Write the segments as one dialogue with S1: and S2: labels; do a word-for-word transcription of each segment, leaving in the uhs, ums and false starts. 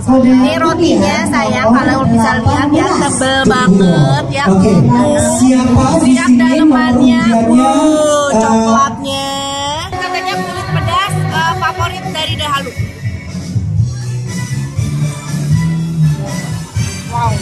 S1: Ini rotinya sayang, kalau bisa lihat ya tebel banget ya. Siap dalemannya, wow, coklatnya. Katanya kulit pedas uh, favorit dari Dahalu. Wow.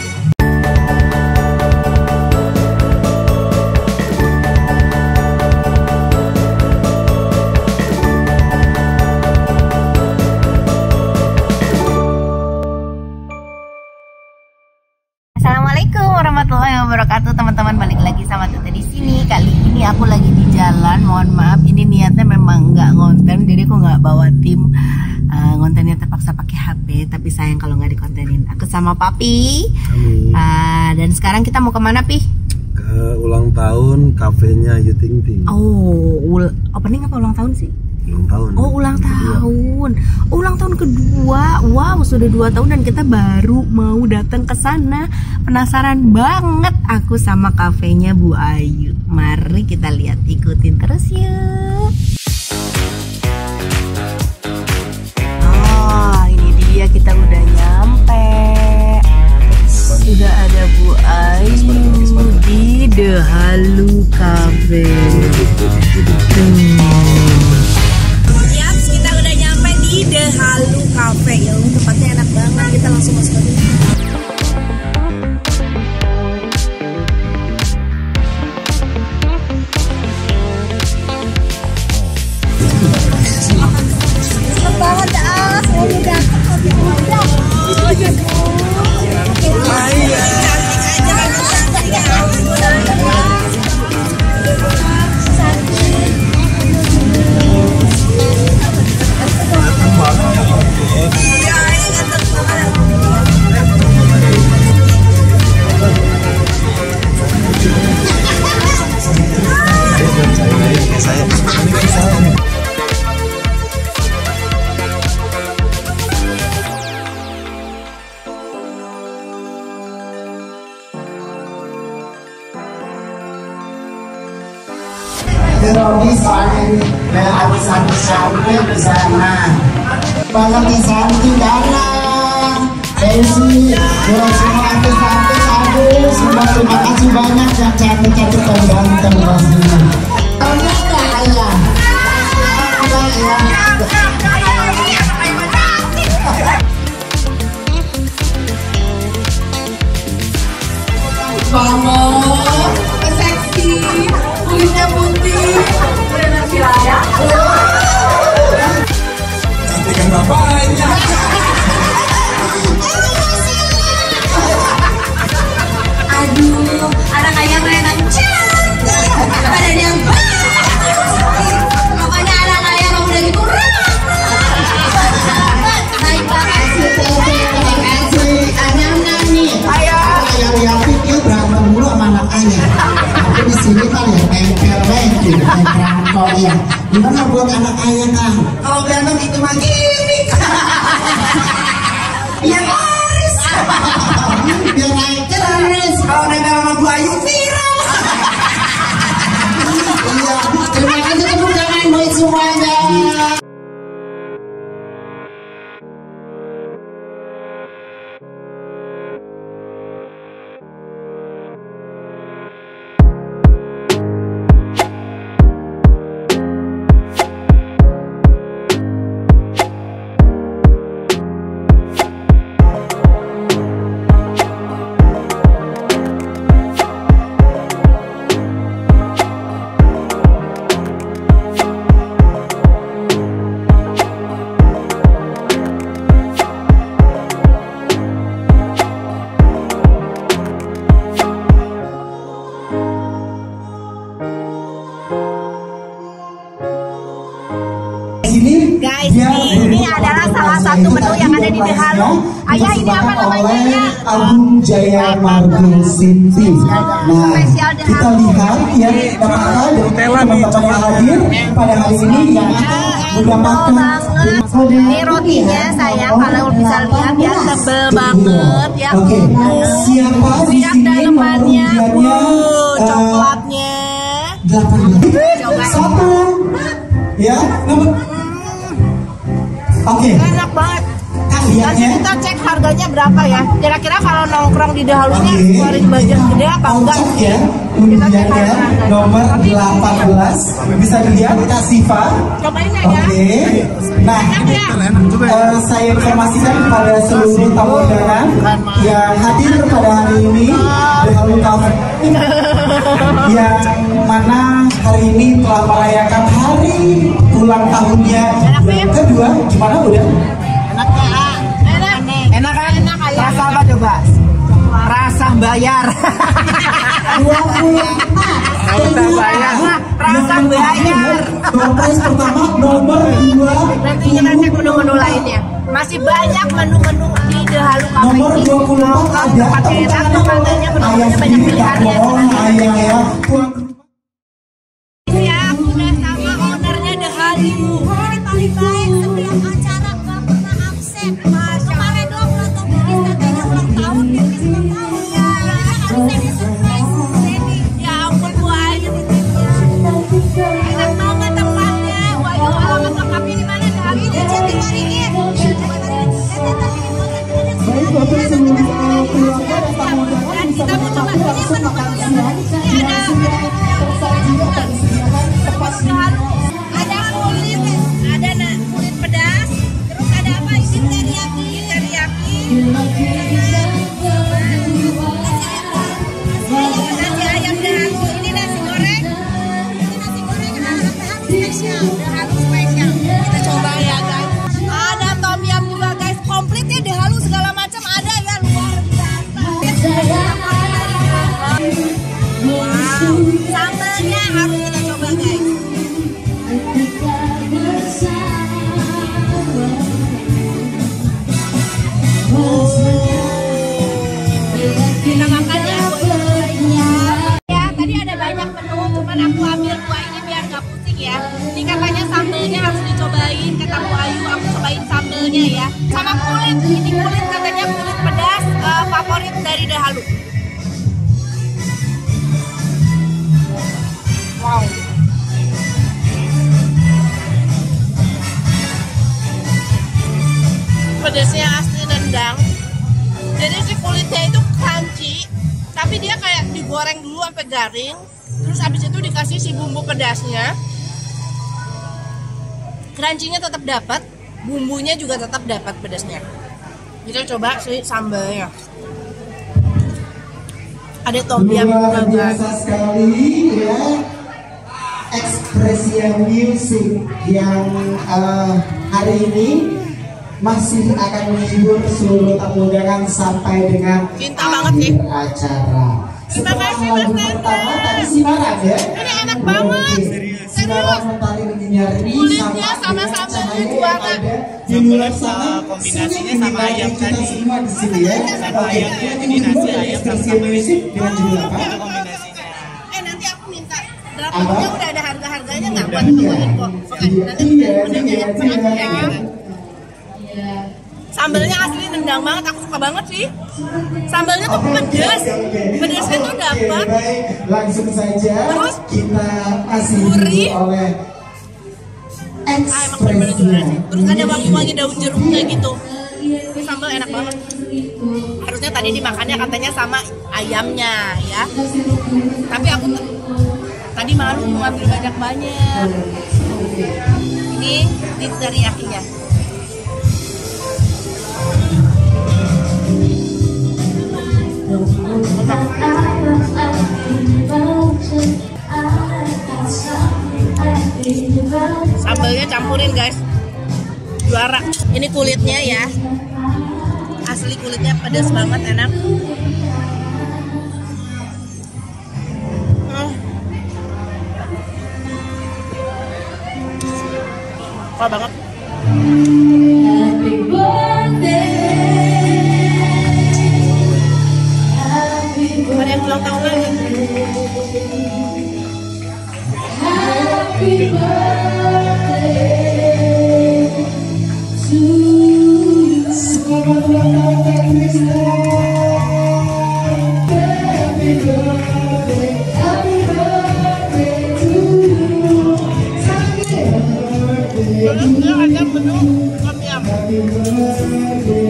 S1: Assalamualaikum warahmatullahi wabarakatuh, teman-teman, balik lagi sama Tete di sini. Kali ini aku lagi di jalan. Mohon maaf, ini niatnya memang nggak ngonten, jadi aku nggak bawa tim. Uh, ngontennya terpaksa pakai H P, tapi sayang kalau nggak dikontenin. Aku sama Papi. Uh, dan sekarang kita mau kemana, Pi?
S2: Ke ulang tahun kafenya Ayu Ting Ting.
S1: Oh, ul opening apa ulang tahun sih?
S2: Ulang tahun.
S1: Oh, ulang tahun. Oh, ulang tahun kedua. Wow, sudah dua tahun dan kita baru mau datang ke sana. Penasaran banget aku sama kafenya Bu Ayu. Mari kita lihat, ikutin terus yuk. Oh, ini dia, kita udah nyampe. Sudah ada Bu Ayu di Dahalu Cafe. Kita udah nyampe di Dahalu Cafe. Ya, tempatnya enak banget. Kita langsung masuk aja. Seneng banget ah, saya udah cantik aja.
S3: Robi soalnya ini habis habis sampai di sana. Banyak di samping dalam. Desi, buat semua artis-artis habis. Terima kasih banyak yang cantik-cantik dan ganteng pastinya. Tahunya enggak ayah?
S1: Banget, seksi, kulitnya putih, berenang silaya.
S2: Cantikan bapaknya.
S1: Aduh, anak ayam berenang cantik, ada yang pokoknya anak ayam udah gitu. Baik banget, terima kasih.
S3: Ada enam nih. Ayah yang pikir berantem mulu sama anak ayah. Tapi di sini kan ya tempel lagi, tempel ya. Gimana buat anak ayah kan? Kalau berantem itu mah gini. Ya laris. Biar naik terus. Kalau nempel sama Bu Ayu viral. Iya. Terima kasih tepuk tangan buat semuanya.
S1: Guys, ini adalah salah satu menu yang ada di Dahalu. Ayah, ini apa namanya?
S3: Agung Jaya Marble City. Nah, kita lihat ya, apakah dari teman-teman yang hadir pada hari ini yang mendapatkan.
S1: Ini rotinya sayang, kalau bisa lihat ya tebel banget ya.
S3: Oke, siapa di
S1: Siap
S3: sini
S1: dalemannya, wow,
S3: uh,
S1: coklatnya.
S3: delapan satu ya nomor. Oke.
S1: Enak banget. Nanti
S3: lihatnya.
S1: kita cek harganya berapa ya. Kira-kira kalau nongkrong di Dahalunya
S3: Oke.
S1: keluarin budget gede apa enggak?
S3: Kocok ya.
S1: Kita cek
S3: Undiannya
S1: harga.
S3: nomor delapan belas. Bisa dilihat Kak Siva.
S1: Cobain
S3: Oke.
S1: aja.
S3: Nah, eh, saya informasikan kepada seluruh tamu undangan yang hadir pada hari ini Dahalu Cafe yang mana hari ini telah merayakan hari ulang tahunnya yang kedua. Gimana udah?
S1: Enak. Enak kan? Enak aja.
S4: Rasa apa coba? Rasa bayar.
S3: dua puluh empat.
S4: Rasa bayar.
S1: Rasa bayar.
S3: Door prize pertama nomor dua.
S1: Nanti kita cek menu-menu lainnya. Masih banyak menu-menu di Dahalu Cafe
S3: Nomor
S1: ini.
S3: dua puluh empat ada
S1: Pakai enak tuh katanya menu-menunya banyak pilihannya.
S3: Oh, ayam ya. Tuan
S1: Siap, udah sama ownernya Dahalu.
S5: Ini paling baik setiap acara nggak pernah absen. Kemarin doang ulang tahun Bibis katanya ulang tahun Bibis ulang tahun. Iya, harus jadi surprise Randy.
S1: Ya ampun, Bu Ayu. Enak banget tempatnya. Wayu, alamat lengkapnya di mana Dahalu?
S5: Ini jadi Waringin.
S3: baik Bapak seluruh keluarga dan tamu undangan bisa menikmati langsung makanan siang yang sudah tersaji dan disediakan tepat di
S1: Ada kulit, ada na, kulit pedas, terus ada apa? Ini teriyaki, teriyaki, nasi ayam Dahalu. Ini nasi goreng,
S5: Ini nasi goreng ala spesial.
S1: Dahalu spesial. Kita coba ya guys. Ada tom yum juga guys, komplit ya Dahalu segala macam ada ya, luar biasa. Wow, sambalnya harus kita coba guys. Kita makan ya. Ya, tadi ada banyak menu, cuman aku ambil dua ini biar nggak pusing ya. Ini katanya sambelnya harus dicobain, kata Bu Ayu, aku cobain sambelnya ya. Sama kulit, ini kulit katanya kulit pedas eh, favorit dari Dahalu. Wow. Pedasnya asli nendang. Jadi si kulitnya itu crunchy, tapi dia kayak digoreng dulu sampai garing. Terus habis itu dikasih si bumbu pedasnya. Crunchy-nya tetap dapat, bumbunya juga tetap dapat pedasnya. Kita coba si sambalnya. Ada tom yum
S3: luar
S1: juga.
S3: biasa sekali ya ekspresi yang musik yang uh, hari ini masih akan menghibur seluruh tamu undangan sampai dengan
S1: Cinta banget sih.
S3: akhir acara.
S1: Terima
S3: Setelah
S1: kasih,
S3: lagu
S1: Mas
S3: pertama
S1: Nanda.
S3: tadi Sinaran ya.
S1: Ini enak banget.
S3: Sinaran mentari nyari
S1: Kulitnya sama sambelnya juara.
S3: Di luar sana
S4: kombinasinya
S3: sering
S4: sama ayam
S3: dinikmati kita
S4: tadi.
S3: semua di sini ya.
S4: Sama
S3: Oke.
S4: ayamnya, jadi nasi ayam sama
S3: Ekspresi
S4: sambal
S3: musik dengan judul apa?
S4: Itu kombinasinya.
S1: Eh nanti aku minta draftnya udah ada harga-harganya nggak buat nungguin kok. Oke, nanti
S3: Iya,
S1: udah
S3: iya,
S1: ya. Makasih ya.
S3: iya.
S1: Sambelnya asli nendang banget, aku suka banget sih. Sambelnya tuh pedas, pedasnya tuh
S3: Oke,
S1: dapat.
S3: baik, langsung saja
S1: Terus,
S3: kita kasih
S1: gurih.
S3: dulu oleh
S1: Ah, emang bener-bener juara sih.
S3: ekspresinya.
S1: Terus ada wangi-wangi daun jeruknya gitu. Ini sambal enak banget. Harusnya tadi dimakannya katanya sama ayamnya ya. Tapi aku t- tadi malu mau ambil banyak-banyak. Ini ini teriyakinya. Sambalnya campurin guys, juara. Ini kulitnya ya, asli kulitnya pedas banget, enak. Hmm. Suka banget. Ada yang ulang tahun lagi.
S3: Selamat ulang tahun Kak Krisna. Happy birthday, happy birthday to you. Happy birthday to you.
S1: Terus dia ada menu tom yum.
S3: Happy birthday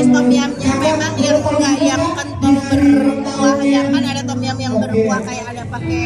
S1: jenis tom yumnya memang yang enggak yang kental berkuah ya kan, ada tom yum yang berkuah kayak ada pakai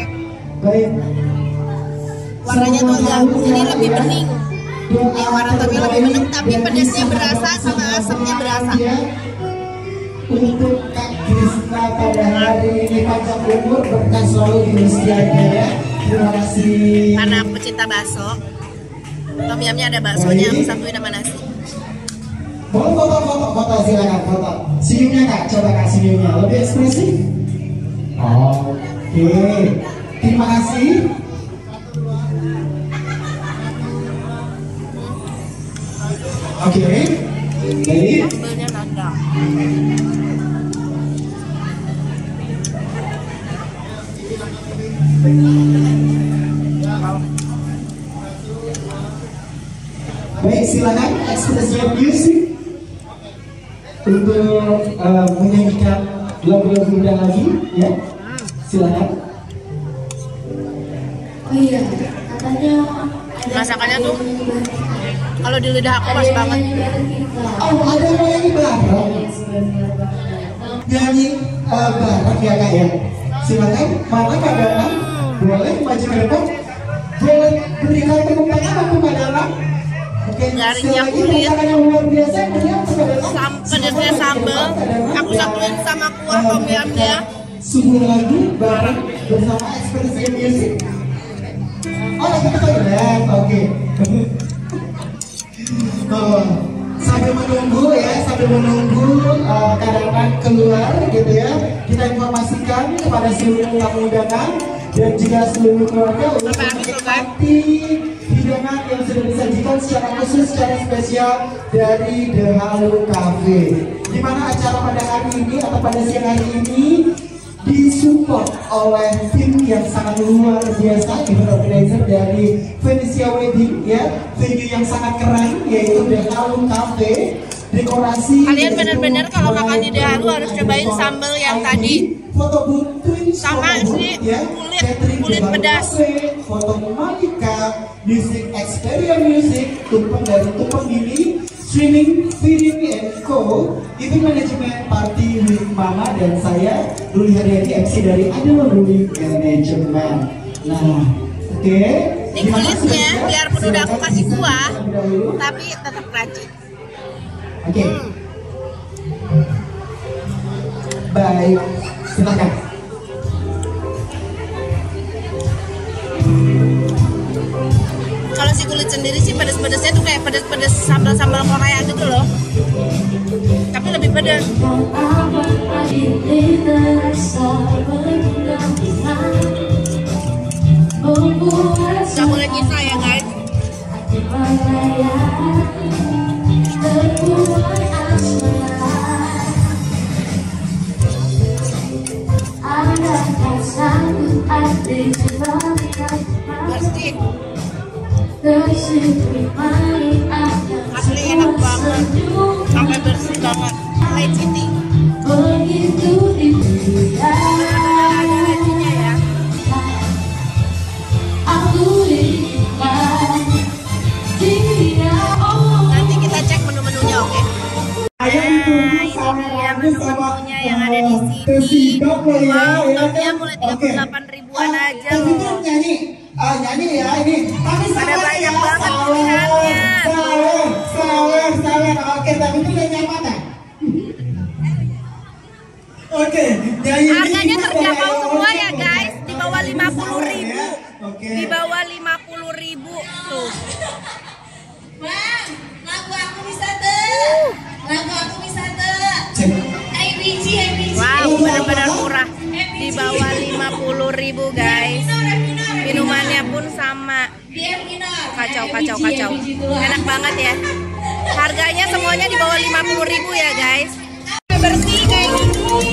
S1: warnanya tuh agak, ini lebih bening. Ya warna tomnya lebih bening tapi pedasnya berasa sama asamnya berasa.
S3: Untuk Kak Krisna pada hari ini panjang umur berkah selalu di usianya ya. Terima kasih.
S1: Karena aku pecinta bakso, tom yumnya ada baksonya, aku satuin sama nasi.
S3: Mau foto foto foto silakan foto. Senyumnya Kak, coba Kak senyumnya lebih ekspresif. Oke, terima kasih. Oke, baik.
S1: Sambelnya nandang.
S3: Baik, silakan ekspresi musik untuk uh, menyanyikan lagu-lagu muda lagi, ya. Silakan.
S5: Oh iya, katanya
S1: Masakannya tuh kalau di lidah aku pas banget.
S3: Oh, ada yang nyanyi bareng. Nyanyi uh, bareng ya Kak ya. Silakan, mana Kak Danang? Boleh maju ke depan. Boleh berikan tepuk tangan untuk Kak Danang. Oke,
S1: Garingnya
S3: sekali lagi
S1: kulit.
S3: tepuk tangan yang luar biasa. Melihat Kak Danang.
S1: Sam pedasnya sambal, aku satuin sama kuah tom yumnya.
S3: Sungguh lagi bareng bersama ekspresi musik. Oh, lagi ke toilet, oke. Oh, sambil menunggu ya, sambil menunggu uh, kadang-kadang keluar gitu ya, kita informasikan kepada seluruh tamu undangan dan juga seluruh keluarga untuk menikmati hidangan yang sudah disajikan secara khusus, secara spesial dari The Halo Cafe. Di mana acara pada hari ini atau pada siang hari ini disupport oleh tim yang sangat luar biasa, event organizer dari Venezia Wedding ya, venue yang sangat keren yaitu The Halo Cafe. Dekorasi
S1: Kalian benar-benar kalau makan di The Halo harus cobain sambal yang tadi.
S3: Foto buntuin
S1: Sama si kulit kulit pedas.
S3: Foto Malika, Music Xperia Music, tumpeng dari tumpeng ini, streaming, feeding and co, itu manajemen party with Mama dan saya Ruli Haryadi M C dari Adalah Ruli Manajemen. Nah, oke. Okay.
S1: Ini kulitnya biarpun udah aku kasih kuah, tapi tetap crunchy.
S3: Oke. Okay. Baik, silakan.
S1: Kalau si kulit sendiri sih pedas-pedasnya tuh kayak pedas-pedas sambal-sambal Korea gitu loh. Tapi lebih pedas. Gak boleh nyisa ya guys. Bersih. Asli enak banget. Sampai bersih banget. Light City. Ada lacinya ya. Nanti kita cek menu-menunya, oke? Nah, ini dia menu-menunya yang ada di sini. Wow, topnya mulai tiga puluh delapan ribuan aja loh.
S3: Nyanyi, uh, nyanyi ya ini. Tapi
S1: Ada banyak banget pilihannya.
S3: Sawer, sawer, sawer. Oke, tapi itu yang mana? Oke, nyanyi.
S1: Harganya terjangkau semua ya guys, di bawah lima puluh ribu. Di bawah lima puluh ribu tuh.
S5: Bang, lagu aku bisa tuh. Lagu aku bisa tuh. Hai biji, hai biji.
S1: Wow, benar-benar murah. Di bawah lima puluh ribu guys. Minumannya pun sama. Kacau, kacau, kacau. Enak banget ya. Harganya semuanya di bawah lima puluh ribu ya guys. Bersih kayak gini.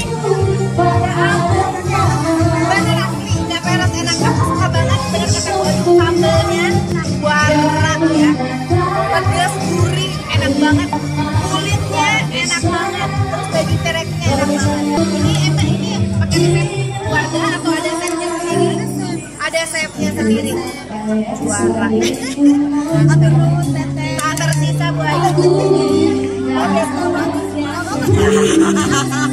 S1: Bener asli, nggak peres, enak. Aku suka banget bener kata gue sambelnya warna ya. Pedas, gurih, enak banget. Kulitnya enak banget. Terus daging tereknya enak banget. Ini emang ini pakai resep keluarga atau ada chefnya sendiri? Ada chefnya sendiri. Juara. Tak tersisa Bu Ayu. Oke, selamat.
S5: Hahaha.